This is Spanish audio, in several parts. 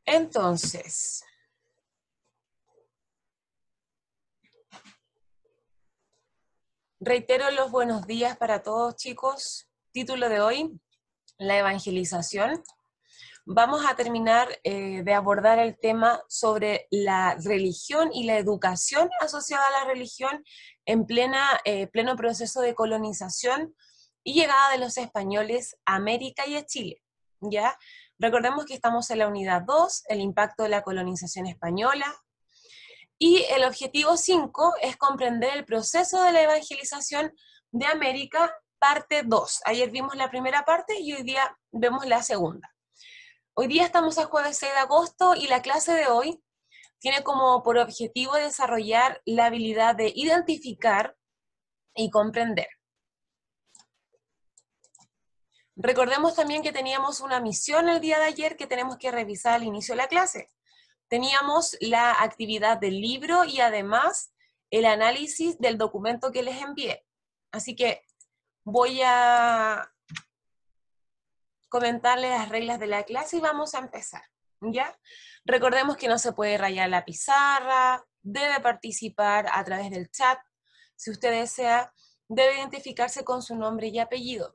Entonces, reitero los buenos días para todos, chicos. Título de hoy, la evangelización. Vamos a terminar de abordar el tema sobre la religión y la educación asociada a la religión en pleno proceso de colonización y llegada de los españoles a América y a Chile, ¿ya? Recordemos que estamos en la unidad 2, el impacto de la colonización española, y el objetivo 5 es comprender el proceso de la evangelización de América, parte 2. Ayer vimos la primera parte y hoy día vemos la segunda. Hoy día estamos a jueves 6 de agosto y la clase de hoy tiene como por objetivo desarrollar la habilidad de identificar y comprender. Recordemos también que teníamos una misión el día de ayer que tenemos que revisar al inicio de la clase. Teníamos la actividad del libro y además el análisis del documento que les envié. Así que voy a comentarles las reglas de la clase y vamos a empezar, ¿ya? Recordemos que no se puede rayar la pizarra, debe participar a través del chat. Si usted desea, debe identificarse con su nombre y apellido.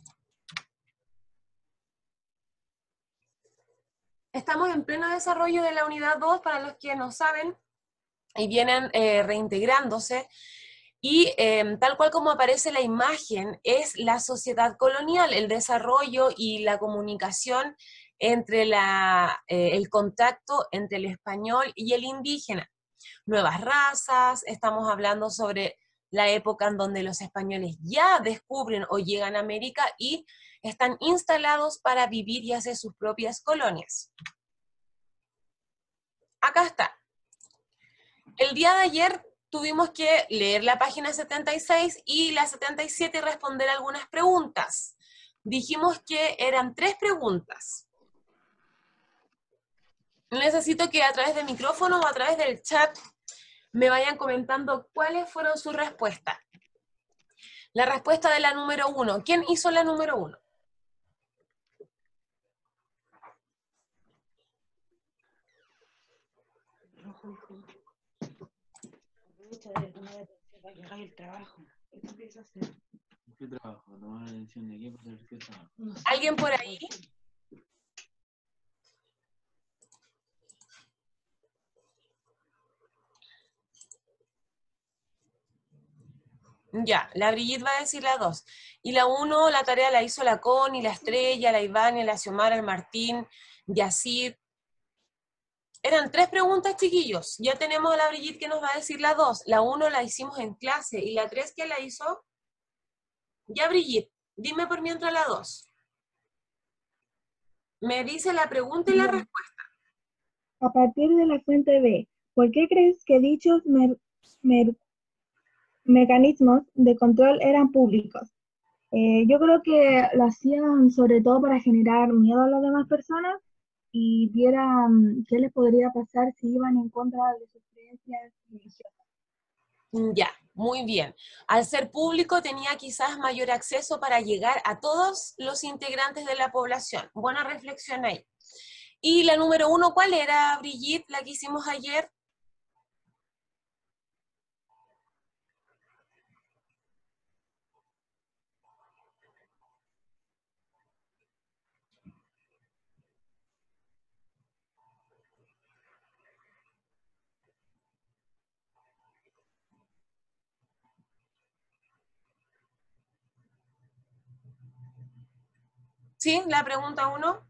Estamos en pleno desarrollo de la unidad 2, para los que no saben, y vienen reintegrándose, y tal cual como aparece la imagen, es la sociedad colonial, el desarrollo y la comunicación entre el contacto entre el español y el indígena. Nuevas razas, estamos hablando sobre la época en donde los españoles ya descubren o llegan a América y están instalados para vivir y hacer sus propias colonias. Acá está. El día de ayer tuvimos que leer la página 76 y la 77 y responder algunas preguntas. Dijimos que eran 3 preguntas. Necesito que a través del micrófono o a través del chat me vayan comentando cuáles fueron sus respuestas. La respuesta de la número 1. ¿Quién hizo la número 1? El trabajo. ¿Qué empieza a hacer? ¿Qué trabajo? ¿Tomar la atención de qué? ¿Qué trabajo? No sé. ¿Alguien por ahí? Ya, la Brigitte va a decir la 2. Y la 1, la tarea la hizo la Connie, la Estrella, la Ivania, la Xiomara, el Martín, Yacid. Eran 3 preguntas, chiquillos. Ya tenemos a la Brigitte que nos va a decir la 2. La 1 la hicimos en clase. ¿Y la 3 quién la hizo? Ya, Brigitte, dime por mientras la 2. Me dice la pregunta y la respuesta. A partir de la fuente B, ¿por qué crees que dichos mecanismos de control eran públicos? Yo creo que lo hacían sobre todo para generar miedo a las demás personas y vieran qué les podría pasar si iban en contra de sus creencias religiosas. Ya, muy bien. Al ser público tenía quizás mayor acceso para llegar a todos los integrantes de la población. Buena reflexión ahí. Y la número 1, ¿cuál era, Brigitte, la que hicimos ayer? ¿Sí? La pregunta 1.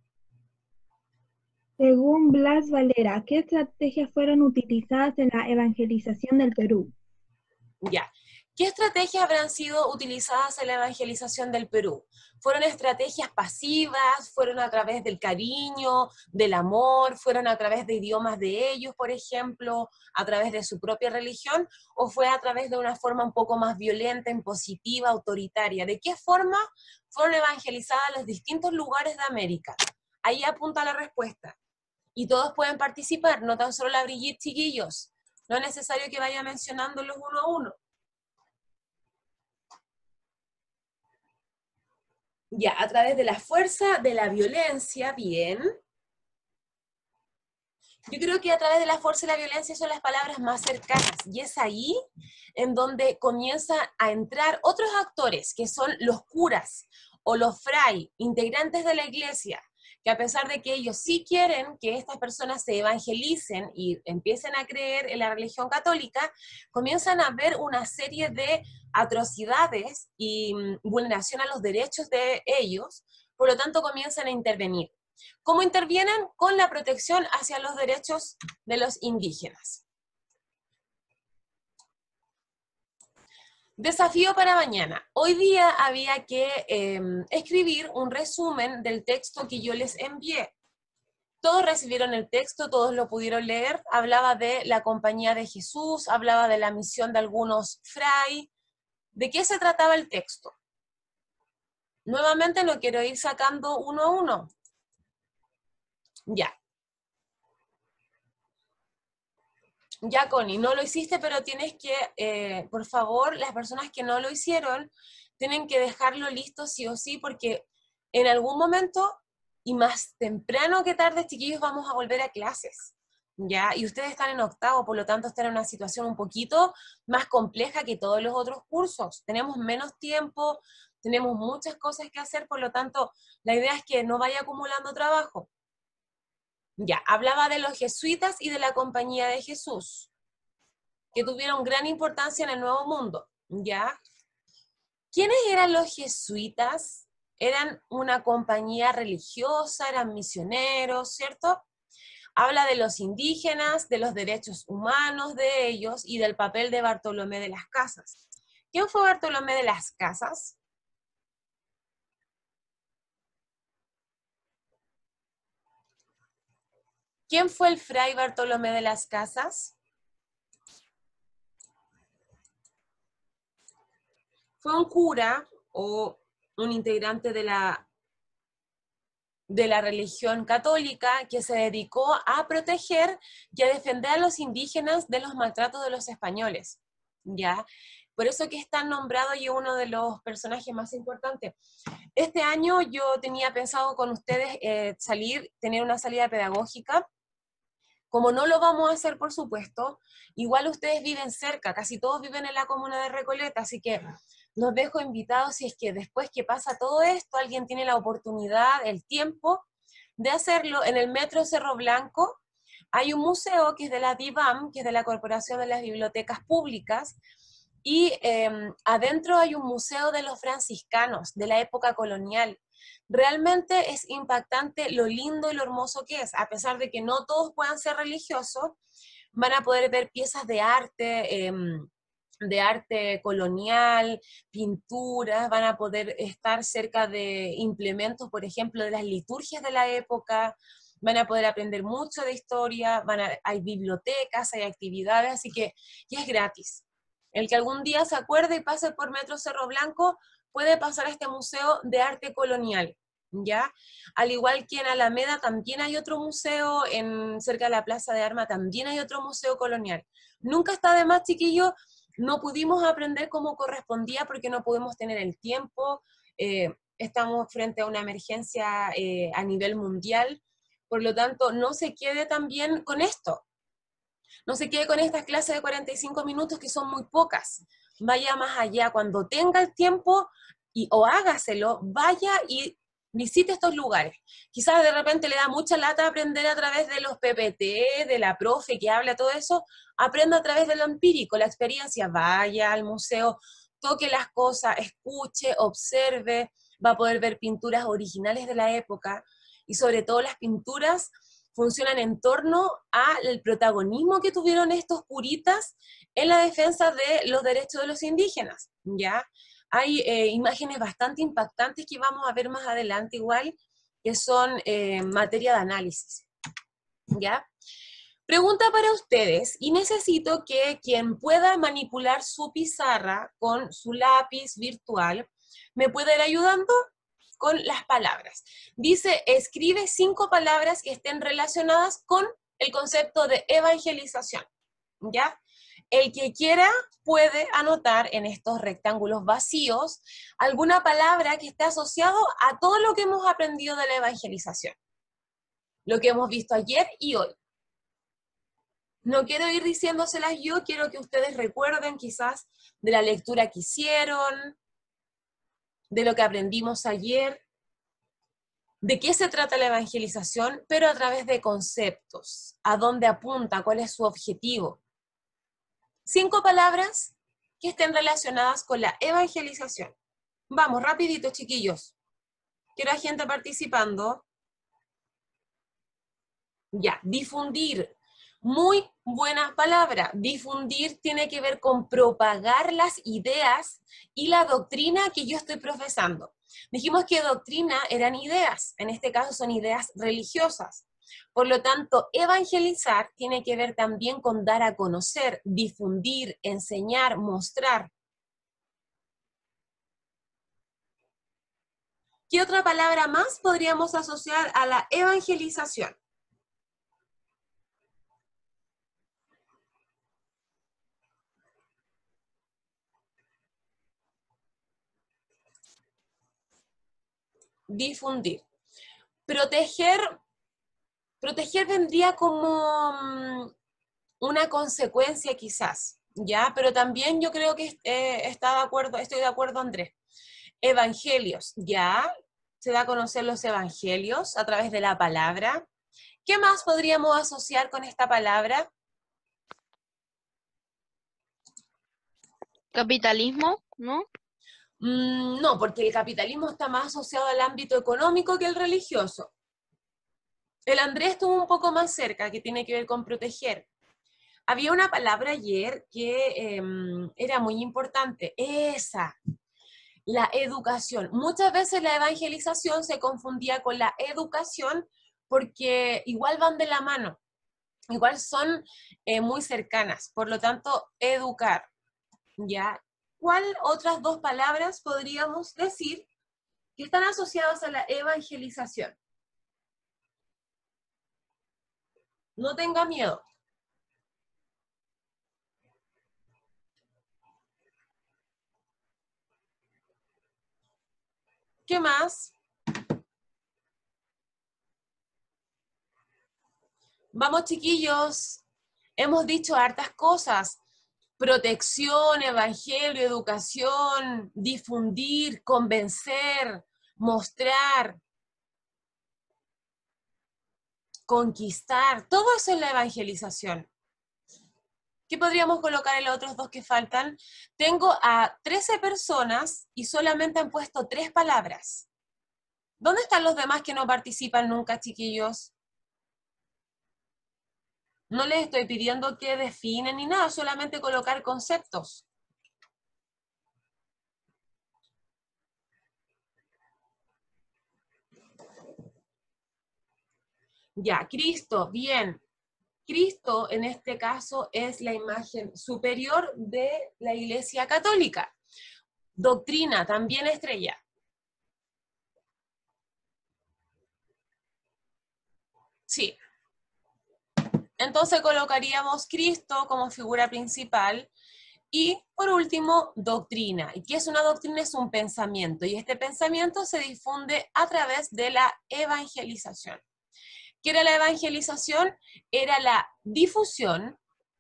Según Blas Valera, ¿qué estrategias fueron utilizadas en la evangelización del Perú? Ya. ¿Qué estrategias habrán sido utilizadas en la evangelización del Perú? ¿Fueron estrategias pasivas? ¿Fueron a través del cariño, del amor? ¿Fueron a través de idiomas de ellos, por ejemplo? ¿A través de su propia religión? ¿O fue a través de una forma un poco más violenta, impositiva, autoritaria? ¿De qué forma fueron evangelizadas los distintos lugares de América? Ahí apunta la respuesta. Y todos pueden participar, no tan solo la Brigitte, chiquillos. No es necesario que vaya mencionándolos uno a uno. Ya, a través de la fuerza, de la violencia, bien. Yo creo que a través de la fuerza y la violencia son las palabras más cercanas, y es ahí en donde comienzan a entrar otros actores, que son los curas o los fray, integrantes de la iglesia, que a pesar de que ellos sí quieren que estas personas se evangelicen y empiecen a creer en la religión católica, comienzan a ver una serie de atrocidades y vulneración a los derechos de ellos, por lo tanto comienzan a intervenir. ¿Cómo intervienen? Con la protección hacia los derechos de los indígenas. Desafío para mañana. Hoy día había que escribir un resumen del texto que yo les envié. Todos recibieron el texto, todos lo pudieron leer. Hablaba de la compañía de Jesús, hablaba de la misión de algunos fray. ¿De qué se trataba el texto? Nuevamente no quiero ir sacando uno a uno. Ya. Ya, Connie, no lo hiciste, pero tienes que, por favor, las personas que no lo hicieron, tienen que dejarlo listo sí o sí, porque en algún momento, y más temprano que tarde, chiquillos, vamos a volver a clases, ¿ya? Y ustedes están en octavo, por lo tanto están en una situación un poquito más compleja que todos los otros cursos. Tenemos menos tiempo, tenemos muchas cosas que hacer, por lo tanto, la idea es que no vaya acumulando trabajo. Ya, hablaba de los jesuitas y de la Compañía de Jesús, que tuvieron gran importancia en el Nuevo Mundo, ¿ya? ¿Quiénes eran los jesuitas? Eran una compañía religiosa, eran misioneros, ¿cierto? Habla de los indígenas, de los derechos humanos de ellos y del papel de Bartolomé de las Casas. ¿Quién fue Bartolomé de las Casas? ¿Quién fue el fray Bartolomé de las Casas? Fue un cura o un integrante de la religión católica que se dedicó a proteger y a defender a los indígenas de los maltratos de los españoles, ¿ya? Por eso que es tan nombrado y uno de los personajes más importantes. Este año yo tenía pensado con ustedes tener una salida pedagógica. Como no lo vamos a hacer, por supuesto, igual ustedes viven cerca, casi todos viven en la comuna de Recoleta, así que los dejo invitados si es que después que pasa todo esto, alguien tiene la oportunidad, el tiempo de hacerlo. En el Metro Cerro Blanco hay un museo que es de la DIVAM, que es de la Corporación de las Bibliotecas Públicas, y adentro hay un museo de los franciscanos, de la época colonial. Realmente es impactante lo lindo y lo hermoso que es, a pesar de que no todos puedan ser religiosos, van a poder ver piezas de arte colonial, pinturas, van a poder estar cerca de implementos, por ejemplo, de las liturgias de la época, van a poder aprender mucho de historia, hay bibliotecas, hay actividades, así que y es gratis. El que algún día se acuerde y pase por Metro Cerro Blanco puede pasar a este museo de arte colonial, ¿ya? Al igual que en Alameda también hay otro museo, cerca de la Plaza de Armas también hay otro museo colonial. Nunca está de más, chiquillos, no pudimos aprender como correspondía porque no pudimos tener el tiempo, estamos frente a una emergencia a nivel mundial, por lo tanto, no se quede también con esto. No se quede con estas clases de 45 minutos que son muy pocas. Vaya más allá, cuando tenga el tiempo o hágaselo, vaya y visite estos lugares. Quizás de repente le da mucha lata aprender a través de los PPT, de la profe que habla todo eso, aprenda a través de lo empírico, la experiencia, vaya al museo, toque las cosas, escuche, observe, va a poder ver pinturas originales de la época y sobre todo las pinturas funcionan en torno al protagonismo que tuvieron estos curitas en la defensa de los derechos de los indígenas, ¿ya? Hay imágenes bastante impactantes que vamos a ver más adelante igual, que son materia de análisis, ¿ya? Pregunta para ustedes, y necesito que quien pueda manipular su pizarra con su lápiz virtual, ¿me pueda ir ayudando? Con las palabras. Dice, escribe 5 palabras que estén relacionadas con el concepto de evangelización, ¿ya? El que quiera puede anotar en estos rectángulos vacíos alguna palabra que esté asociado a todo lo que hemos aprendido de la evangelización, lo que hemos visto ayer y hoy, No quiero ir diciéndoselas yo, quiero que ustedes recuerden quizás de la lectura que hicieron, de lo que aprendimos ayer, de qué se trata la evangelización, pero a través de conceptos, a dónde apunta, cuál es su objetivo. 5 palabras que estén relacionadas con la evangelización. Vamos, rapidito, chiquillos. Quiero a gente participando. Ya, difundir. Muy buena palabra. Difundir tiene que ver con propagar las ideas y la doctrina que yo estoy profesando. Dijimos que doctrina eran ideas, en este caso son ideas religiosas. Por lo tanto, evangelizar tiene que ver también con dar a conocer, difundir, enseñar, mostrar. ¿Qué otra palabra más podríamos asociar a la evangelización? Difundir. Proteger vendría como una consecuencia quizás, ¿ya? Pero también yo creo que estoy de acuerdo, Andrés. Evangelios, ¿ya? Se da a conocer los evangelios a través de la palabra. ¿Qué más podríamos asociar con esta palabra? Capitalismo, ¿no? No, porque el capitalismo está más asociado al ámbito económico que el religioso. El Andrés estuvo un poco más cerca, que tiene que ver con proteger. Había una palabra ayer que era muy importante, esa, la educación. Muchas veces la evangelización se confundía con la educación porque igual van de la mano, igual son muy cercanas, por lo tanto, educar, ¿ya? ¿Cuál otras 2 palabras podríamos decir que están asociadas a la evangelización? No tenga miedo. ¿Qué más? Vamos, chiquillos. Hemos dicho hartas cosas. Protección, evangelio, educación, difundir, convencer, mostrar, conquistar. Todo eso es la evangelización. ¿Qué podríamos colocar en los otros 2 que faltan? Tengo a 13 personas y solamente han puesto 3 palabras. ¿Dónde están los demás que no participan nunca, chiquillos? No les estoy pidiendo que definen ni nada, solamente colocar conceptos. Ya, Cristo, bien. Cristo en este caso es la imagen superior de la Iglesia Católica. Doctrina, también estrella. Sí. Entonces colocaríamos Cristo como figura principal. Y por último, doctrina. ¿Y qué es una doctrina? Es un pensamiento. Y este pensamiento se difunde a través de la evangelización. ¿Qué era la evangelización? Era la difusión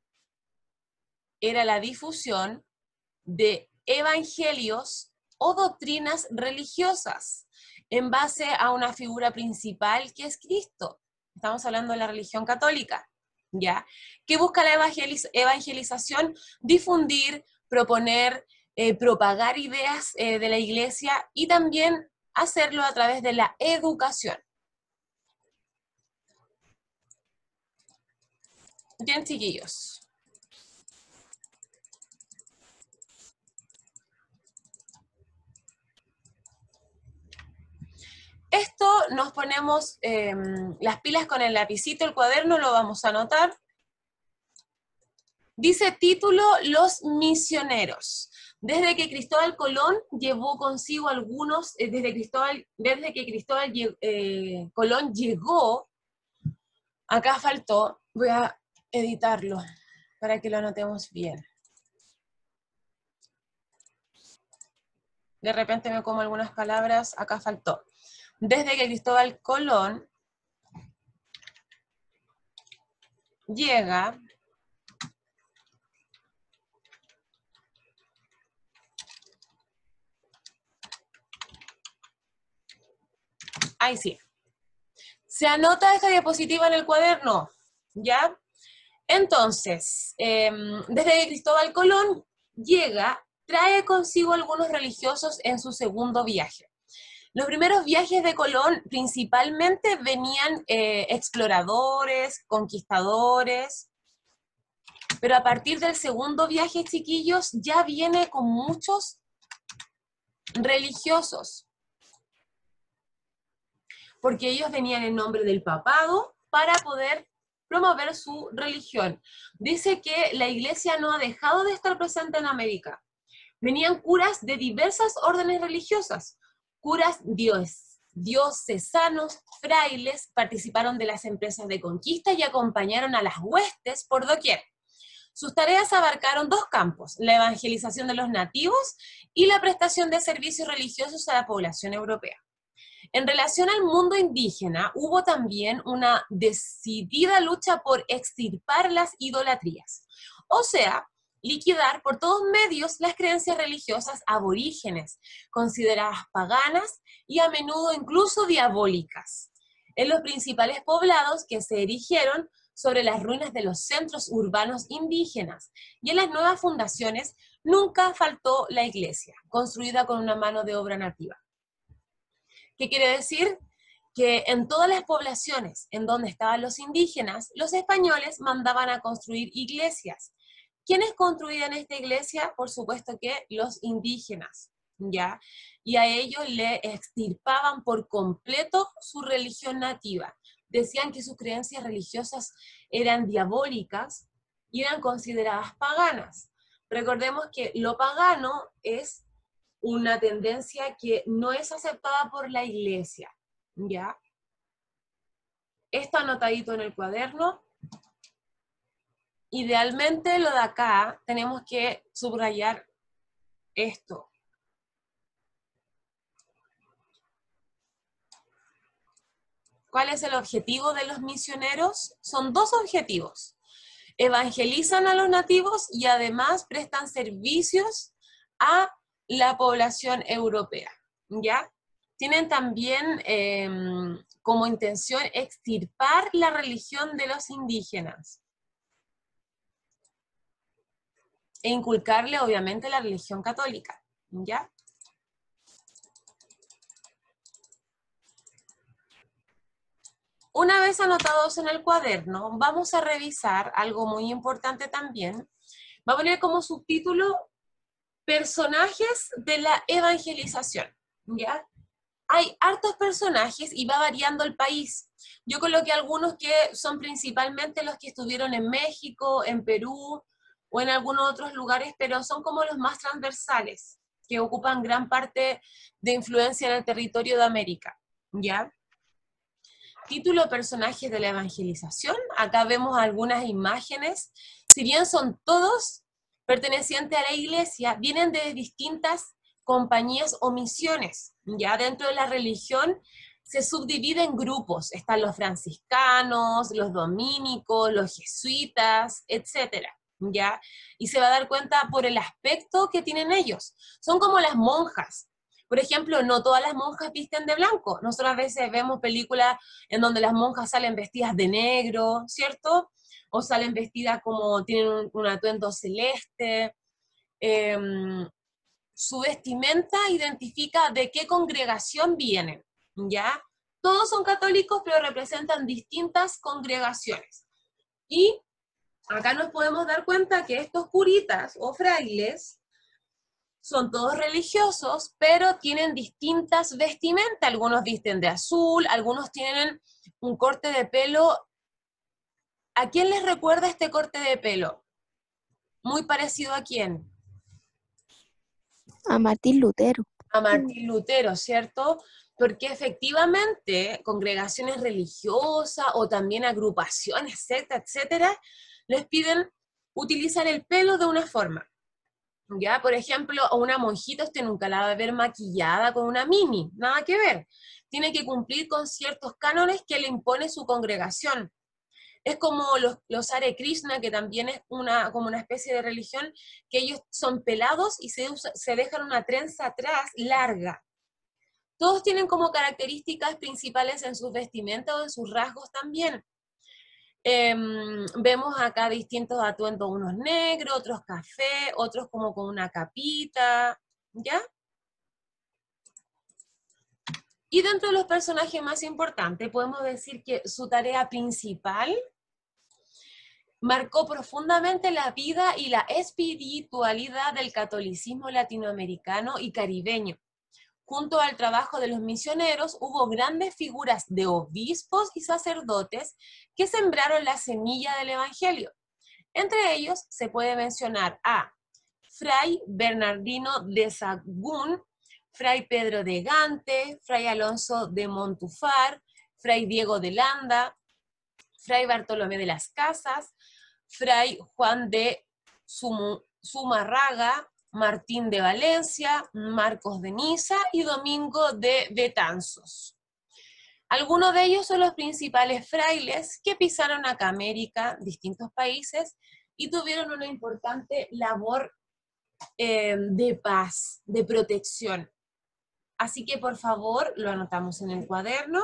de evangelios o doctrinas religiosas en base a una figura principal que es Cristo. Estamos hablando de la religión católica, ¿ya? ¿Qué busca la evangelización? Difundir, proponer, propagar ideas de la iglesia y también hacerlo a través de la educación. Bien, chiquillos. Esto nos ponemos las pilas con el lapicito, el cuaderno, lo vamos a anotar. Dice título, Los misioneros. Desde que Cristóbal Colón llevó consigo algunos, desde que Cristóbal Colón llegó, acá faltó, voy a editarlo para que lo anotemos bien. De repente me como algunas palabras, acá faltó. Desde que Cristóbal Colón llega Ahí sí. ¿Se anota esta diapositiva en el cuaderno? ¿Ya? Entonces, desde que Cristóbal Colón llega, trae consigo algunos religiosos en su segundo viaje. Los primeros viajes de Colón principalmente venían exploradores, conquistadores, pero a partir del segundo viaje, chiquillos, ya viene con muchos religiosos, porque ellos venían en nombre del papado para poder promover su religión. Dice que la iglesia no ha dejado de estar presente en América. Venían curas de diversas órdenes religiosas, curas diocesanos, frailes, participaron de las empresas de conquista y acompañaron a las huestes por doquier. Sus tareas abarcaron dos campos, la evangelización de los nativos y la prestación de servicios religiosos a la población europea. En relación al mundo indígena, hubo también una decidida lucha por extirpar las idolatrías, o sea, liquidar por todos medios las creencias religiosas aborígenes, consideradas paganas y a menudo incluso diabólicas, en los principales poblados que se erigieron sobre las ruinas de los centros urbanos indígenas, y en las nuevas fundaciones nunca faltó la iglesia, construida con una mano de obra nativa. ¿Qué quiere decir? Que en todas las poblaciones en donde estaban los indígenas, los españoles mandaban a construir iglesias. ¿Quiénes construían esta iglesia? Por supuesto que los indígenas, ¿ya? Y a ellos le extirpaban por completo su religión nativa. Decían que sus creencias religiosas eran diabólicas y eran consideradas paganas. Recordemos que lo pagano es una tendencia que no es aceptada por la iglesia, ¿ya? Esto anotadito en el cuaderno. Idealmente lo de acá tenemos que subrayar esto. ¿Cuál es el objetivo de los misioneros? Son dos objetivos. Evangelizan a los nativos y además prestan servicios a la población europea, ¿ya? Tienen también como intención extirpar la religión de los indígenas e inculcarle obviamente la religión católica, ¿ya? Una vez anotados en el cuaderno, vamos a revisar algo muy importante también. Va a poner como subtítulo personajes de la evangelización, ¿ya? Hay hartos personajes y va variando el país. Yo coloqué algunos que son principalmente los que estuvieron en México, en Perú o en algunos otros lugares, pero son como los más transversales, que ocupan gran parte de influencia en el territorio de América, ¿ya? Título personajes de la evangelización. Acá vemos algunas imágenes. Si bien son todos pertenecientes a la iglesia, vienen de distintas compañías o misiones. Ya dentro de la religión se subdivide en grupos. Están los franciscanos, los dominicos, los jesuitas, etcétera. ¿Ya? Y se va a dar cuenta por el aspecto que tienen ellos. Son como las monjas. Por ejemplo, no todas las monjas visten de blanco. Nosotros a veces vemos películas en donde las monjas salen vestidas de negro, ¿cierto? O salen vestidas como tienen un atuendo celeste. Su vestimenta identifica de qué congregación vienen, ¿ya? Todos son católicos, pero representan distintas congregaciones. Y acá nos podemos dar cuenta que estos curitas o frailes son todos religiosos, pero tienen distintas vestimentas. Algunos visten de azul, algunos tienen un corte de pelo. ¿A quién les recuerda este corte de pelo? Muy parecido ¿a quién? A Martín Lutero. A Martín Lutero, ¿cierto? Porque efectivamente congregaciones religiosas o también agrupaciones, sectas, etcétera, les piden utilizar el pelo de una forma. ¿Ya? Por ejemplo, a una monjita usted nunca la va a ver maquillada con una mini, nada que ver. Tiene que cumplir con ciertos cánones que le impone su congregación. Es como los Hare Krishna, que también es como una especie de religión, que ellos son pelados y se dejan una trenza atrás larga. Todos tienen como características principales en sus vestimentas o en sus rasgos también. Vemos acá distintos atuendos, unos negros, otros café, otros como con una capita, ¿ya? Y dentro de los personajes más importantes, podemos decir que su tarea principal marcó profundamente la vida y la espiritualidad del catolicismo latinoamericano y caribeño. Junto al trabajo de los misioneros, hubo grandes figuras de obispos y sacerdotes que sembraron la semilla del Evangelio. Entre ellos se puede mencionar a Fray Bernardino de Sahagún, Fray Pedro de Gante, Fray Alonso de Montúfar, Fray Diego de Landa, Fray Bartolomé de las Casas, Fray Juan de Zumarraga, Martín de Valencia, Marcos de Niza y Domingo de Betanzos. Algunos de ellos son los principales frailes que pisaron acá América, distintos países, y tuvieron una importante labor de paz, de protección. Así que por favor lo anotamos en el cuaderno.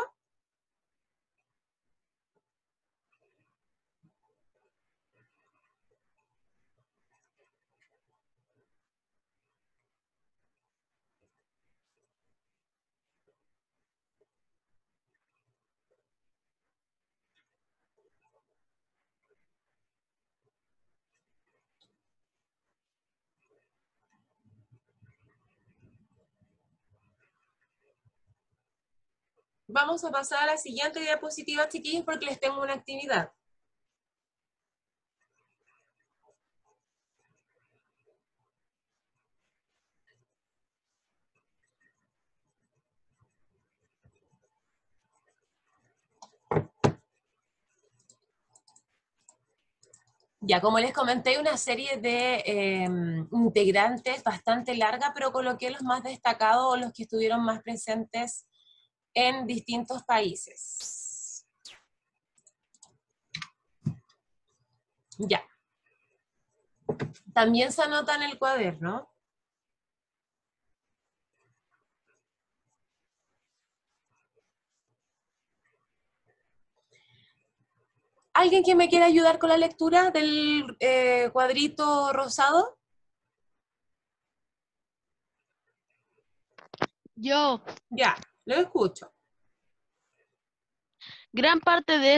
Vamos a pasar a la siguiente diapositiva, chiquillos, porque les tengo una actividad. Ya, como les comenté, hay una serie de integrantes bastante larga, pero coloqué los más destacados o los que estuvieron más presentes en distintos países. Ya. También se anota en el cuaderno. ¿Alguien que me quiera ayudar con la lectura del cuadrito rosado? Yo, Ya, lo escucho. gran parte de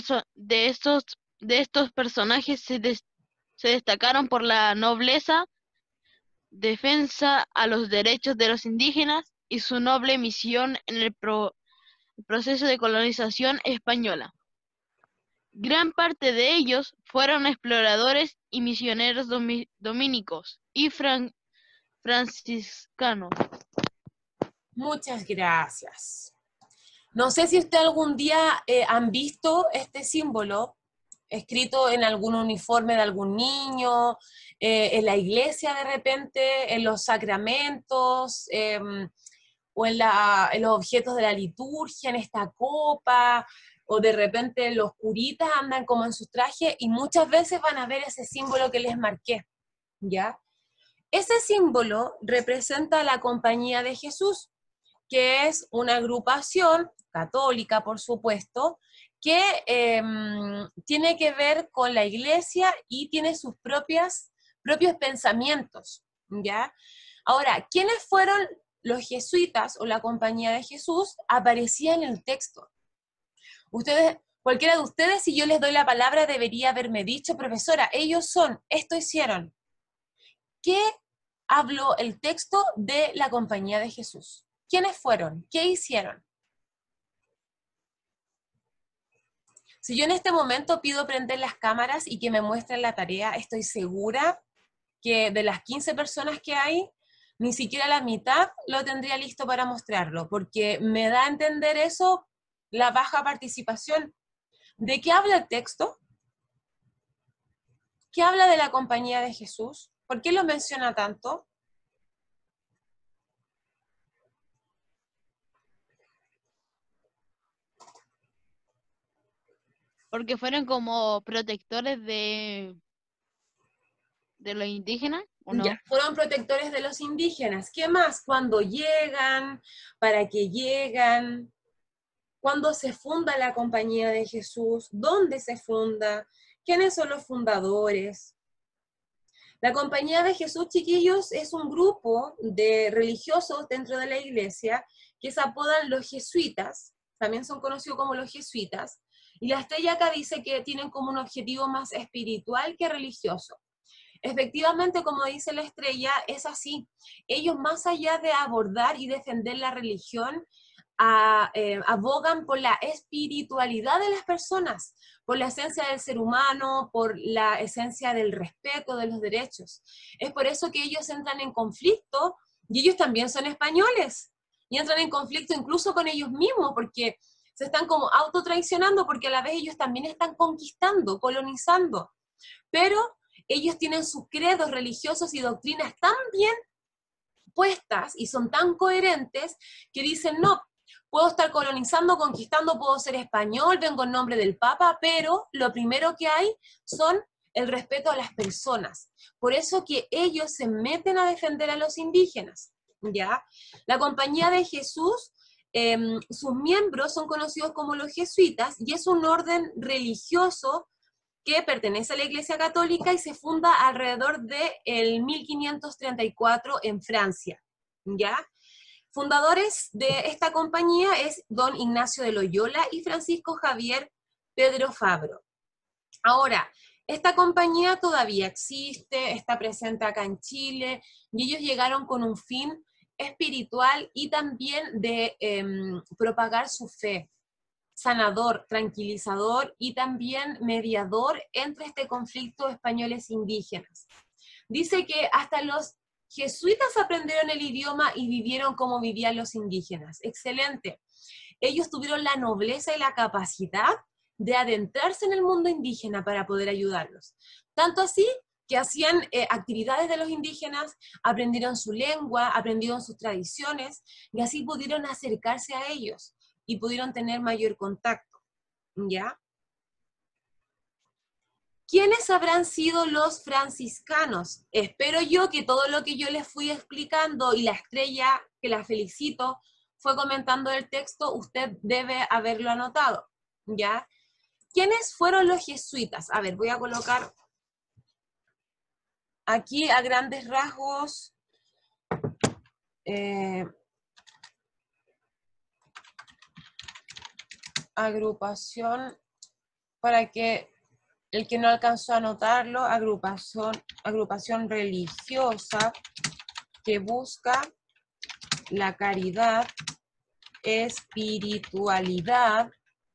estos personajes se destacaron por la nobleza, defensa a los derechos de los indígenas y su noble misión en el proceso de colonización española. Gran parte de ellos fueron exploradores y misioneros dominicos y franciscanos. Muchas gracias. No sé si usted algún día han visto este símbolo escrito en algún uniforme de algún niño, en la iglesia de repente, en los sacramentos, o en los objetos de la liturgia, en esta copa, o de repente los curitas andan como en sus trajes y muchas veces van a ver ese símbolo que les marqué, ¿ya? Ese símbolo representa a la Compañía de Jesús, que es una agrupación católica, por supuesto, que tiene que ver con la iglesia y tiene sus propios pensamientos, ¿ya? Ahora, ¿quiénes fueron los jesuitas o la Compañía de Jesús? Aparecía en el texto. Ustedes, cualquiera de ustedes, si yo les doy la palabra, debería haberme dicho, profesora, ellos son, esto hicieron. ¿Qué habló el texto de la Compañía de Jesús? ¿Quiénes fueron? ¿Qué hicieron? Si yo en este momento pido prender las cámaras y que me muestren la tarea, estoy segura que de las 15 personas que hay, ni siquiera la mitad lo tendría listo para mostrarlo, porque me da a entender eso la baja participación. ¿De qué habla el texto? ¿Qué habla de la Compañía de Jesús? ¿Por qué lo menciona tanto? Porque fueron como protectores de los indígenas, ¿o no? Ya, fueron protectores de los indígenas. ¿Qué más? ¿Cuándo llegan? ¿Para qué llegan? ¿Cuándo se funda la Compañía de Jesús? ¿Dónde se funda? ¿Quiénes son los fundadores? La Compañía de Jesús, chiquillos, es un grupo de religiosos dentro de la iglesia que se apodan los jesuitas, también son conocidos como los jesuitas, y la estrella acá dice que tienen como un objetivo más espiritual que religioso. Efectivamente, como dice la estrella, es así. Ellos, más allá de abordar y defender la religión, abogan por la espiritualidad de las personas, por la esencia del ser humano, por la esencia del respeto de los derechos. Es por eso que ellos entran en conflicto, y ellos también son españoles, y entran en conflicto incluso con ellos mismos, porque se están como autotraicionando, porque a la vez ellos también están conquistando, colonizando, pero ellos tienen sus credos religiosos y doctrinas tan bien puestas y son tan coherentes que dicen, no, puedo estar colonizando, conquistando, puedo ser español, vengo en nombre del Papa, pero lo primero que hay son el respeto a las personas. Por eso que ellos se meten a defender a los indígenas, ¿ya? La Compañía de Jesús, sus miembros son conocidos como los jesuitas y es un orden religioso que pertenece a la Iglesia Católica y se funda alrededor del 1534 en Francia, ¿ya? Fundadores de esta compañía es don Ignacio de Loyola y Francisco Javier Pedro Fabro. Ahora, esta compañía todavía existe, está presente acá en Chile, y ellos llegaron con un fin espiritual y también de propagar su fe, sanador, tranquilizador y también mediador entre este conflicto españoles indígenas. Dice que hasta los jesuitas aprendieron el idioma y vivieron como vivían los indígenas. Excelente. Ellos tuvieron la nobleza y la capacidad de adentrarse en el mundo indígena para poder ayudarlos. Tanto así que hacían actividades de los indígenas, aprendieron su lengua, aprendieron sus tradiciones y así pudieron acercarse a ellos y pudieron tener mayor contacto, ¿ya? ¿Quiénes habrán sido los franciscanos? Espero yo que todo lo que yo les fui explicando y la estrella, que la felicito, fue comentando el texto, usted debe haberlo anotado, ¿ya? ¿Quiénes fueron los jesuitas? A ver, voy a colocar aquí a grandes rasgos agrupación, para que el que no alcanzó a anotarlo, agrupación religiosa que busca la caridad, espiritualidad,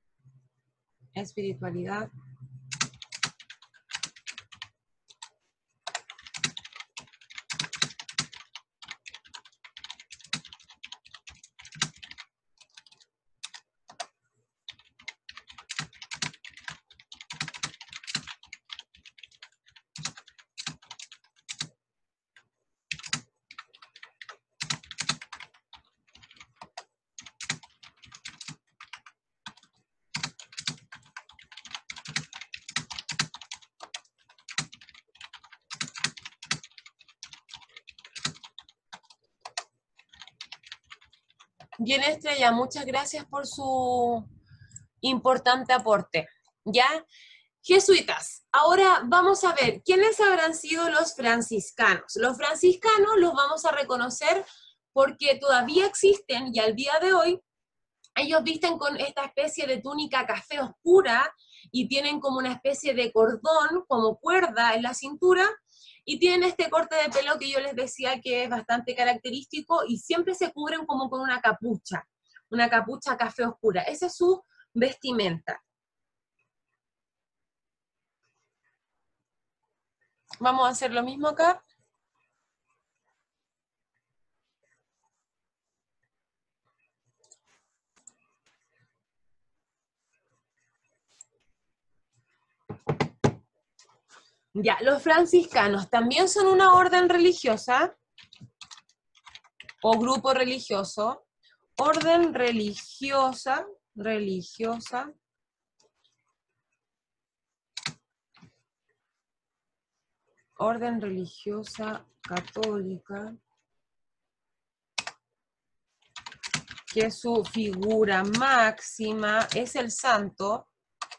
Bien, Estrella, muchas gracias por su importante aporte. ¿Ya? Jesuitas. Ahora vamos a ver, ¿quiénes habrán sido los franciscanos? Los franciscanos los vamos a reconocer porque todavía existen y al día de hoy ellos visten con esta especie de túnica café oscura y tienen como una especie de cordón, como cuerda en la cintura, y tienen este corte de pelo que yo les decía que es bastante característico y siempre se cubren como con una capucha café oscura. Esa es su vestimenta. Vamos a hacer lo mismo acá. Ya, los franciscanos también son una orden religiosa o grupo religioso. Orden religiosa, orden religiosa católica, que su figura máxima es el santo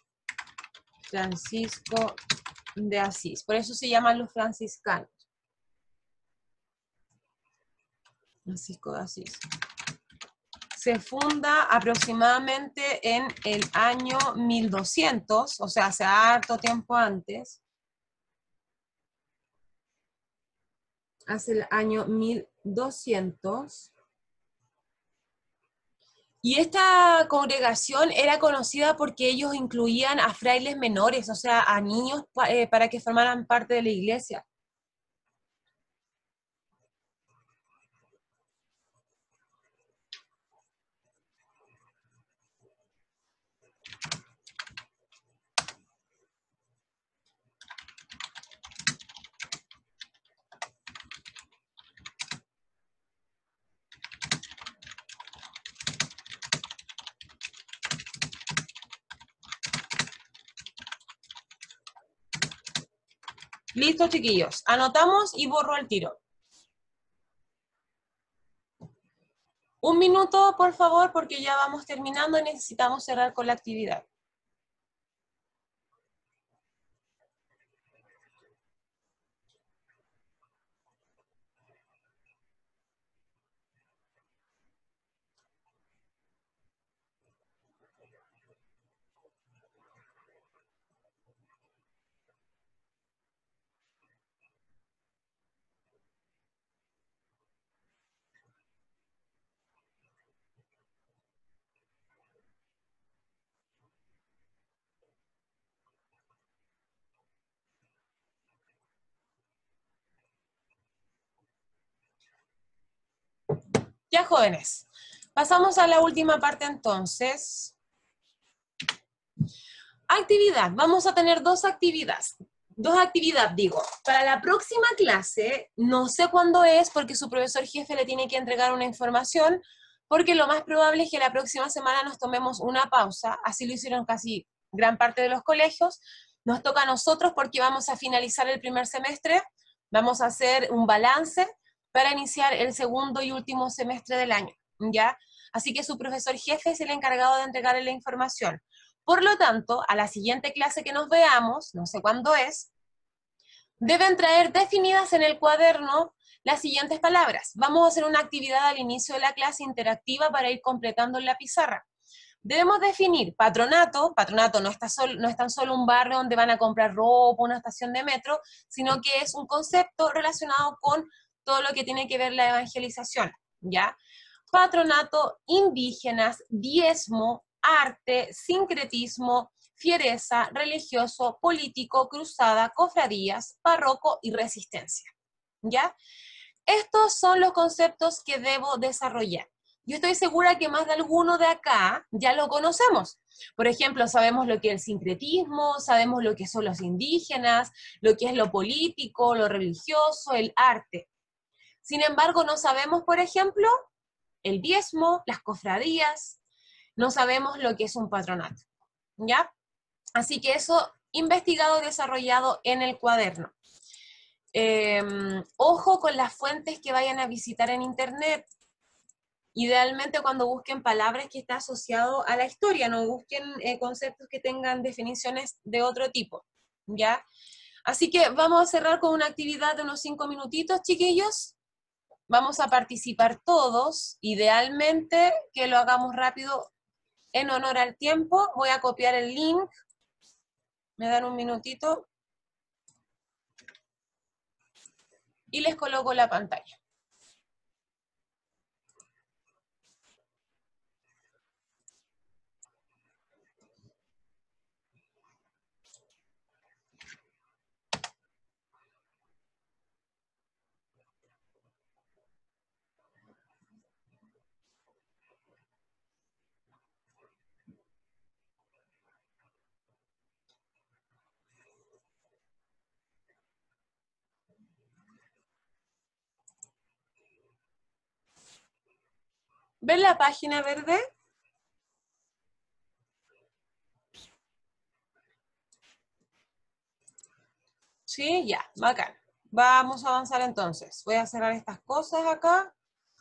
Francisco de Asís. Por eso se llaman los franciscanos. Francisco de Asís. Se funda aproximadamente en el año 1200, o sea, hace harto tiempo antes. Hace el año 1200. Y esta congregación era conocida porque ellos incluían a frailes menores, o sea, a niños para que formaran parte de la iglesia. Listo, chiquillos. Anotamos y borro el tiro. Un minuto, por favor, porque ya vamos terminando y necesitamos cerrar con la actividad. Ya, jóvenes, pasamos a la última parte entonces. Actividad, vamos a tener dos actividades. Digo. Para la próxima clase, no sé cuándo es, porque su profesor jefe le tiene que entregar una información, porque lo más probable es que la próxima semana nos tomemos una pausa, así lo hicieron casi gran parte de los colegios. Nos toca a nosotros porque vamos a finalizar el primer semestre, vamos a hacer un balance para iniciar el segundo y último semestre del año, ¿ya? Así que su profesor jefe es el encargado de entregarle la información. Por lo tanto, a la siguiente clase que nos veamos, no sé cuándo es, deben traer definidas en el cuaderno las siguientes palabras. Vamos a hacer una actividad al inicio de la clase interactiva para ir completando en la pizarra. Debemos definir patronato. Patronato no es tan solo un barrio donde van a comprar ropa, una estación de metro, sino que es un concepto relacionado con todo lo que tiene que ver la evangelización, ¿ya? Patronato, indígenas, diezmo, arte, sincretismo, fiereza, religioso, político, cruzada, cofradías, párroco y resistencia, ¿ya? Estos son los conceptos que debo desarrollar. Yo estoy segura que más de alguno de acá ya lo conocemos. Por ejemplo, sabemos lo que es el sincretismo, sabemos lo que son los indígenas, lo que es lo político, lo religioso, el arte. Sin embargo, no sabemos, por ejemplo, el diezmo, las cofradías, no sabemos lo que es un patronato, ¿ya? Así que eso, investigado y desarrollado en el cuaderno. Ojo con las fuentes que vayan a visitar en internet. Idealmente cuando busquen palabras que estén asociadas a la historia, no busquen conceptos que tengan definiciones de otro tipo, ¿ya? Así que vamos a cerrar con una actividad de unos 5 minutitos, chiquillos. Vamos a participar todos, idealmente que lo hagamos rápido en honor al tiempo. Voy a copiar el link, me dan un minutito, y les coloco la pantalla. ¿Ven la página verde? Sí, ya, bacán. Vamos a avanzar entonces. Voy a cerrar estas cosas acá.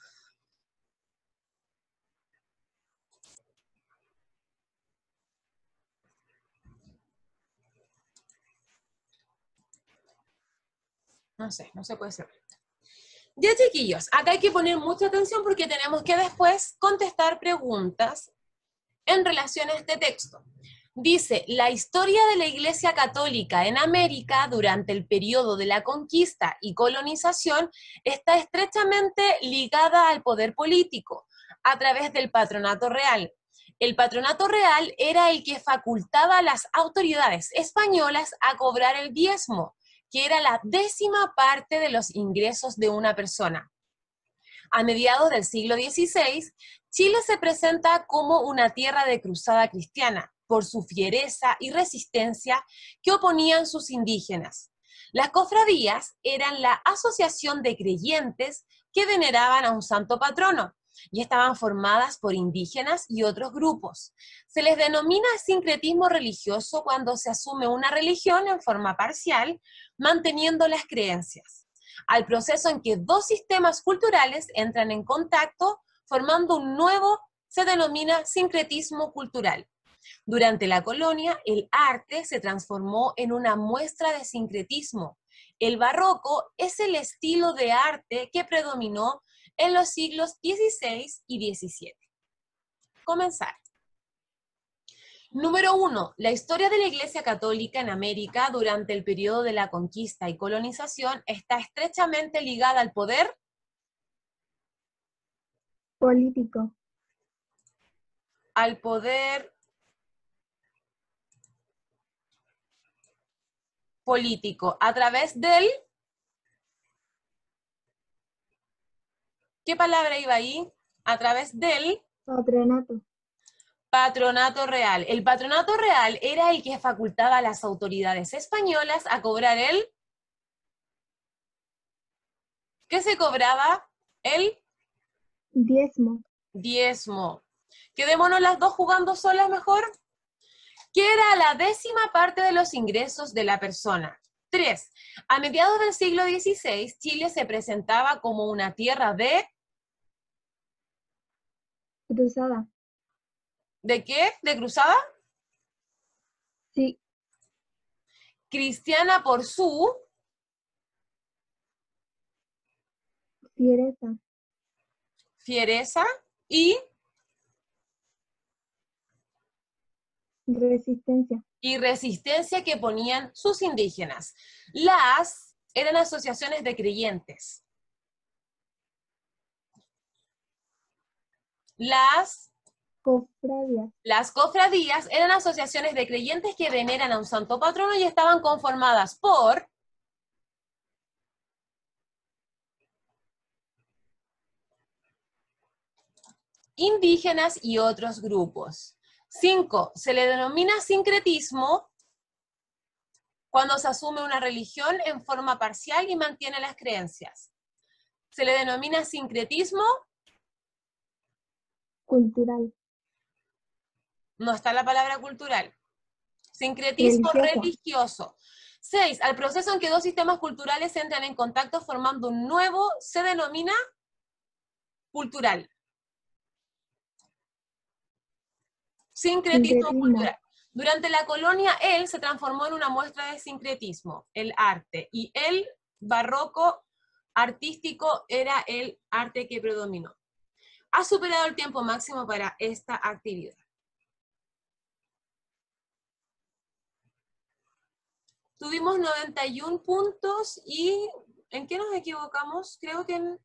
No sé, no se puede cerrar. Ya, chiquillos, acá hay que poner mucha atención porque tenemos que después contestar preguntas en relación a este texto. Dice, la historia de la Iglesia Católica en América durante el periodo de la conquista y colonización está estrechamente ligada al poder político a través del patronato real. El patronato real era el que facultaba a las autoridades españolas a cobrar el diezmo, que era la 10ª parte de los ingresos de una persona. A mediados del siglo XVI, Chile se presenta como una tierra de cruzada cristiana, por su fiereza y resistencia que oponían sus indígenas. Las cofradías eran la asociación de creyentes que veneraban a un santo patrono y estaban formadas por indígenas y otros grupos. Se les denomina sincretismo religioso cuando se asume una religión en forma parcial, manteniendo las creencias, al proceso en que dos sistemas culturales entran en contacto, formando un nuevo, se denomina sincretismo cultural. Durante la colonia, el arte se transformó en una muestra de sincretismo. El barroco es el estilo de arte que predominó en los siglos XVI y XVII. Comenzar. Número 1. La historia de la Iglesia Católica en América durante el periodo de la conquista y colonización está estrechamente ligada al poder Político. Al poder político a través del... ¿Qué palabra iba ahí? A través del Patronato. patronato real. El patronato real era el que facultaba a las autoridades españolas a cobrar el... ¿Qué se cobraba? El Diezmo. diezmo. Quedémonos las dos jugando solas mejor. Que era la 10ª parte de los ingresos de la persona. 3. A mediados del siglo XVI, Chile se presentaba como una tierra de... Cruzada. ¿De qué? ¿De cruzada? Sí. Cristiana por su Fiereza. fiereza y Resistencia. resistencia que ponían sus indígenas. Las eran asociaciones de creyentes. Las cofradías eran asociaciones de creyentes que veneran a un santo patrono y estaban conformadas por indígenas y otros grupos. 5. Se le denomina sincretismo cuando se asume una religión en forma parcial y mantiene las creencias. Se le denomina sincretismo cultural. No está la palabra cultural. Sincretismo religioso. 6. Al proceso en que dos sistemas culturales entran en contacto formando un nuevo, se denomina cultural. Sincretismo cultural. Durante la colonia, él se transformó en una muestra de sincretismo, el arte, y el barroco artístico era el arte que predominó. Ha superado el tiempo máximo para esta actividad. Tuvimos 91 puntos y ¿en qué nos equivocamos? Creo que en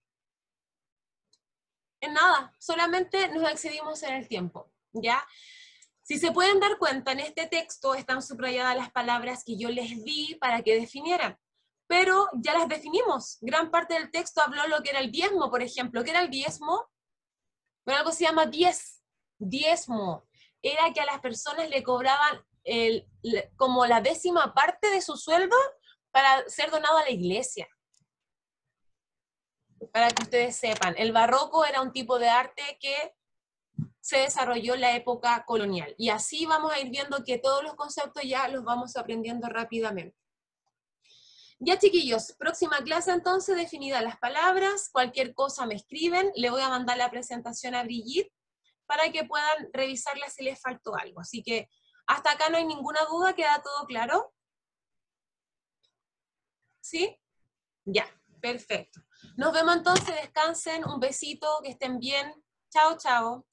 nada, solamente nos excedimos en el tiempo, ¿ya? Si se pueden dar cuenta, en este texto están subrayadas las palabras que yo les di para que definieran, pero ya las definimos. Gran parte del texto habló lo que era el diezmo, por ejemplo. ¿Qué era el diezmo? Bueno, algo se llama diezmo. Era que a las personas le cobraban como la 10ª parte de su sueldo para ser donado a la iglesia. Para que ustedes sepan, el barroco era un tipo de arte que se desarrolló en la época colonial. Y así vamos a ir viendo que todos los conceptos ya los vamos aprendiendo rápidamente. Ya, chiquillos, próxima clase entonces, definidas las palabras, cualquier cosa me escriben, le voy a mandar la presentación a Brigitte para que puedan revisarla si les faltó algo. Así que hasta acá no hay ninguna duda, ¿queda todo claro? ¿Sí? Ya, perfecto. Nos vemos entonces, descansen, un besito, que estén bien. Chao, chao.